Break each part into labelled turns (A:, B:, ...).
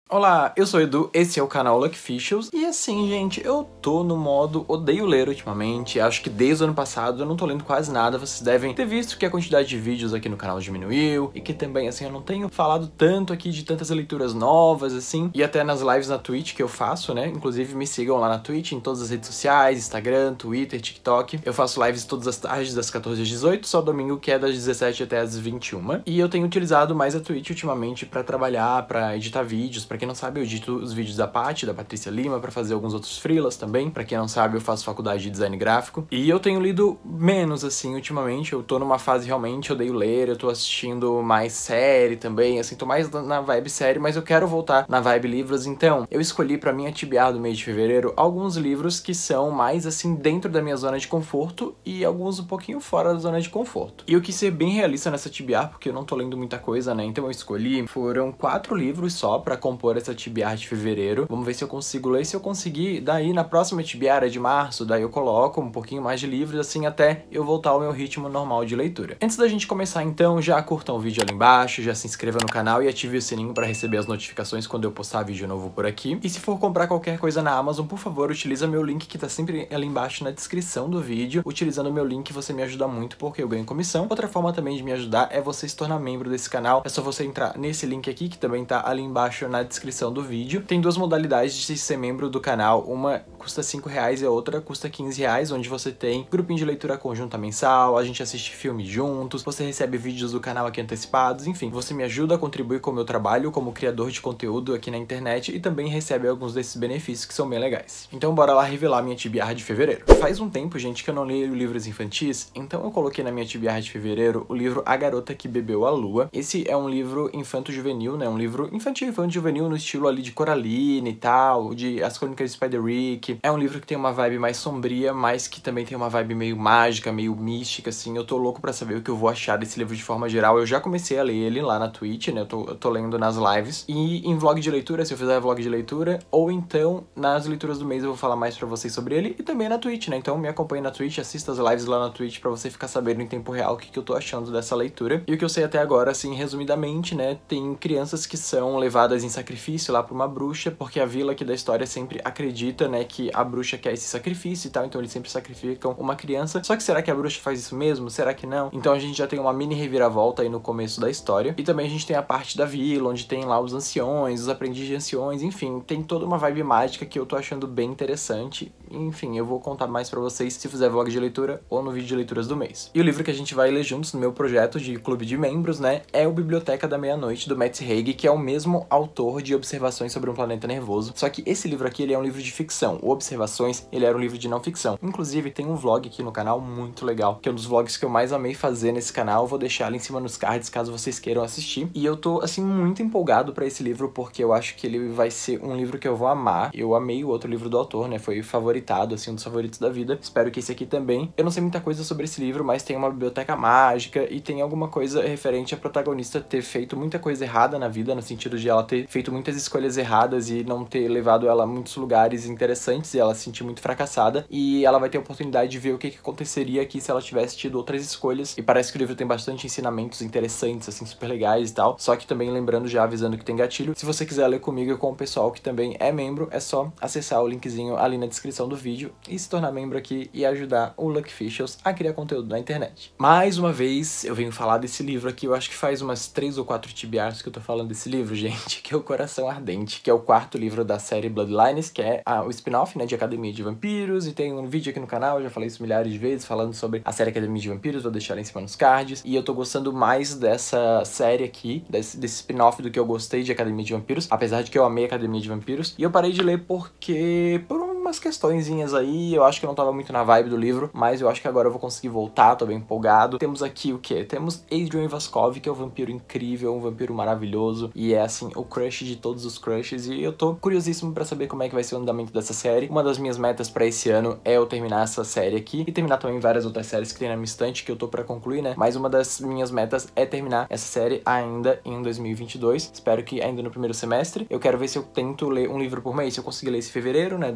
A: Olá, eu sou o Edu, esse é o canal Luckficials, e assim, gente, eu tô no modo odeio ler ultimamente, acho que desde o ano passado eu não tô lendo quase nada, vocês devem ter visto que a quantidade de vídeos aqui no canal diminuiu, e que também, assim, eu não tenho falado tanto aqui de tantas leituras novas, assim, e até nas lives na Twitch que eu faço, né, inclusive me sigam lá na Twitch, em todas as redes sociais, Instagram, Twitter, TikTok, eu faço lives todas as tardes, das 14 às 18, só domingo que é das 17 até as 21, e eu tenho utilizado mais a Twitch ultimamente pra trabalhar, pra editar vídeos, pra quem não sabe, eu edito os vídeos da Paty, da Patrícia Lima, pra fazer alguns outros freelas também. Pra quem não sabe, eu faço faculdade de design gráfico. E eu tenho lido menos, assim, ultimamente. Eu tô numa fase realmente, eu odeio ler, eu tô assistindo mais série também, assim, tô mais na vibe série, mas eu quero voltar na vibe livros. Então, eu escolhi pra minha TBR do mês de fevereiro alguns livros que são mais, assim, dentro da minha zona de conforto e alguns um pouquinho fora da zona de conforto. E eu quis ser bem realista nessa TBR, porque eu não tô lendo muita coisa, né? Então eu escolhi, foram 4 livros só pra compor essa TBR de fevereiro. Vamos ver se eu consigo ler. Se eu conseguir, daí na próxima TBR de março, daí eu coloco um pouquinho mais de livros, assim, até eu voltar ao meu ritmo normal de leitura. Antes da gente começar, então, já curtam o vídeo ali embaixo, já se inscreva no canal e ative o sininho para receber as notificações quando eu postar vídeo novo por aqui. E se for comprar qualquer coisa na Amazon, por favor, utiliza meu link que tá sempre ali embaixo na descrição do vídeo. Utilizando o meu link, você me ajuda muito porque eu ganho comissão. Outra forma também de me ajudar é você se tornar membro desse canal. É só você entrar nesse link aqui, que também tá ali embaixo na descrição do vídeo. Tem duas modalidades de ser membro do canal, uma custa R$5 e a outra custa R$15, onde você tem grupinho de leitura conjunta mensal, a gente assiste filme juntos, você recebe vídeos do canal aqui antecipados, enfim, você me ajuda a contribuir com o meu trabalho como criador de conteúdo aqui na internet e também recebe alguns desses benefícios que são bem legais. Então bora lá revelar minha TBR de fevereiro. Faz um tempo, gente, que eu não leio livros infantis, então eu coloquei na minha TBR de fevereiro o livro A Garota que Bebeu a Lua. Esse é um livro infanto-juvenil, né, um livro infantil-juvenil no estilo ali de Coraline e tal, de As Crônicas de Spider-Rick. É um livro que tem uma vibe mais sombria, mas que também tem uma vibe meio mágica, meio mística, assim. Eu tô louco pra saber o que eu vou achar desse livro de forma geral. Eu já comecei a ler ele lá na Twitch, né? Eu tô lendo nas lives. E em vlog de leitura, se eu fizer vlog de leitura, ou então nas leituras do mês eu vou falar mais pra vocês sobre ele. E também na Twitch, né? Então me acompanhe na Twitch, assista as lives lá na Twitch pra você ficar sabendo em tempo real o que eu tô achando dessa leitura. E o que eu sei até agora, assim, resumidamente, né? Tem crianças que são levadas em sacrifício lá pra uma bruxa, porque a vila aqui da história sempre acredita, né, que a bruxa quer esse sacrifício e tal, então eles sempre sacrificam uma criança. Só que será que a bruxa faz isso mesmo? Será que não? Então a gente já tem uma mini reviravolta aí no começo da história. E também a gente tem a parte da vila, onde tem lá os anciões, os aprendizes de anciões, enfim, tem toda uma vibe mágica que eu tô achando bem interessante. Enfim, eu vou contar mais pra vocês se fizer vlog de leitura ou no vídeo de leituras do mês. E o livro que a gente vai ler juntos no meu projeto de clube de membros, né, é o Biblioteca da Meia-Noite, do Matt Haig, que é o mesmo autor de Observações sobre um Planeta Nervoso. Só que esse livro aqui, ele é um livro de ficção. O Observações, ele era um livro de não ficção. Inclusive, tem um vlog aqui no canal muito legal, que é um dos vlogs que eu mais amei fazer nesse canal. Eu vou deixar ali em cima nos cards, caso vocês queiram assistir. E eu tô, assim, muito empolgado pra esse livro, porque eu acho que ele vai ser um livro que eu vou amar. Eu amei o outro livro do autor, né? Foi favoritado, assim, um dos favoritos da vida. Espero que esse aqui também. Eu não sei muita coisa sobre esse livro, mas tem uma biblioteca mágica e tem alguma coisa referente à protagonista ter feito muita coisa errada na vida, no sentido de ela ter feito muitas escolhas erradas e não ter levado ela a muitos lugares interessantes e ela se sentir muito fracassada, e ela vai ter a oportunidade de ver o que aconteceria aqui se ela tivesse tido outras escolhas. E parece que o livro tem bastante ensinamentos interessantes, assim, super legais e tal, só que também lembrando, já avisando que tem gatilho. Se você quiser ler comigo e com o pessoal que também é membro, é só acessar o linkzinho ali na descrição do vídeo e se tornar membro aqui e ajudar o Luckficials a criar conteúdo na internet. Mais uma vez, eu venho falar desse livro aqui, eu acho que faz umas 3 ou 4 TBRs que eu tô falando desse livro, gente, que é o Coração Ardente, que é o 4º livro da série Bloodlines, que é o spin-off, né, de Academia de Vampiros, e tem um vídeo aqui no canal, eu já falei isso milhares de vezes, falando sobre a série Academia de Vampiros, vou deixar lá em cima nos cards, e eu tô gostando mais dessa série aqui, desse spin-off do que eu gostei de Academia de Vampiros, apesar de que eu amei Academia de Vampiros, e eu parei de ler porque, por umas questõezinhas aí, eu acho que eu não tava muito na vibe do livro, mas eu acho que agora eu vou conseguir voltar, tô bem empolgado. Temos aqui o quê? Temos Adrian Vaskov, que é um vampiro incrível, um vampiro maravilhoso, e é, assim, o crush de todos os crushes, e eu tô curiosíssimo pra saber como é que vai ser o andamento dessa série. Uma das minhas metas pra esse ano é eu terminar essa série aqui, e terminar também várias outras séries que tem na minha estante, que eu tô pra concluir, né, mas uma das minhas metas é terminar essa série ainda em 2022, espero que ainda no primeiro semestre. Eu quero ver se eu tento ler um livro por mês, se eu conseguir ler esse fevereiro, né, daí eu leio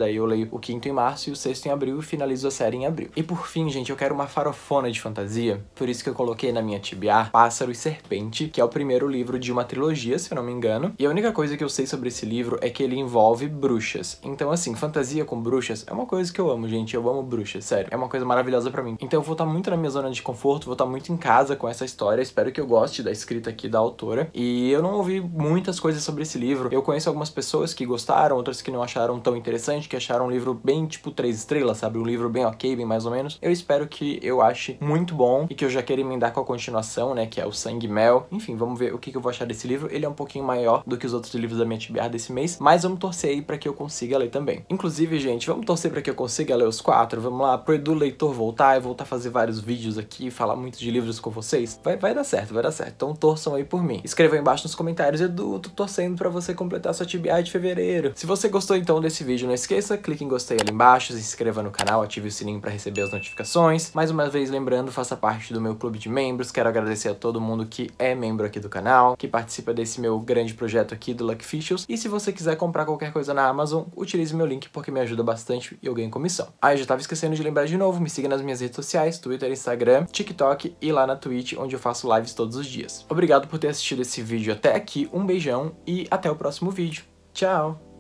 A: leio o quinto em março e o sexto em abril e finalizo a série em abril. E por fim, gente, eu quero uma farofona de fantasia, por isso que eu coloquei na minha TBR Pássaro e Serpente, que é o primeiro livro de uma trilogia, se eu não me engano. E a única coisa que eu sei sobre esse livro é que ele envolve bruxas. Então, assim, fantasia com bruxas é uma coisa que eu amo, gente. Eu amo bruxas, sério. É uma coisa maravilhosa pra mim. Então eu vou estar muito na minha zona de conforto, vou estar muito em casa com essa história. Espero que eu goste da escrita aqui da autora. E eu não ouvi muitas coisas sobre esse livro. Eu conheço algumas pessoas que gostaram, outras que não acharam tão interessante, que acharam um livro bem, tipo, 3 estrelas, sabe? Um livro bem ok, bem mais ou menos. Eu espero que eu ache muito bom e que eu já queira emendar com a continuação, né? Que é o Sangue e Mel. Enfim, vamos ver o que eu vou achar desse livro. Ele é um pouquinho maior do que os outros livros da minha TBR desse mês, mas vamos torcer aí pra que eu consiga ler também. Inclusive, gente, vamos torcer pra que eu consiga ler os 4. Vamos lá, pro Edu Leitor voltar e voltar a fazer vários vídeos aqui, falar muito de livros com vocês. Vai dar certo, vai dar certo. Então torçam aí por mim. Escreva aí embaixo nos comentários, Edu, tô torcendo pra você completar sua TBR de fevereiro. Se você gostou então desse vídeo, não esqueça, clique em gostei ali embaixo, se inscreva no canal, ative o sininho pra receber as notificações. Mais uma vez lembrando, faça parte do meu clube de membros. Quero agradecer a todo mundo que é membro aqui do canal, que participa desse meu grande projeto aqui do Luckficials. E se você quiser comprar qualquer coisa na Amazon, utilize meu link porque me ajuda bastante e eu ganho comissão. Ah, eu já tava esquecendo de lembrar de novo, me siga nas minhas redes sociais, Twitter, Instagram, TikTok e lá na Twitch, onde eu faço lives todos os dias. Obrigado por ter assistido esse vídeo até aqui, um beijão e até o próximo vídeo. Tchau!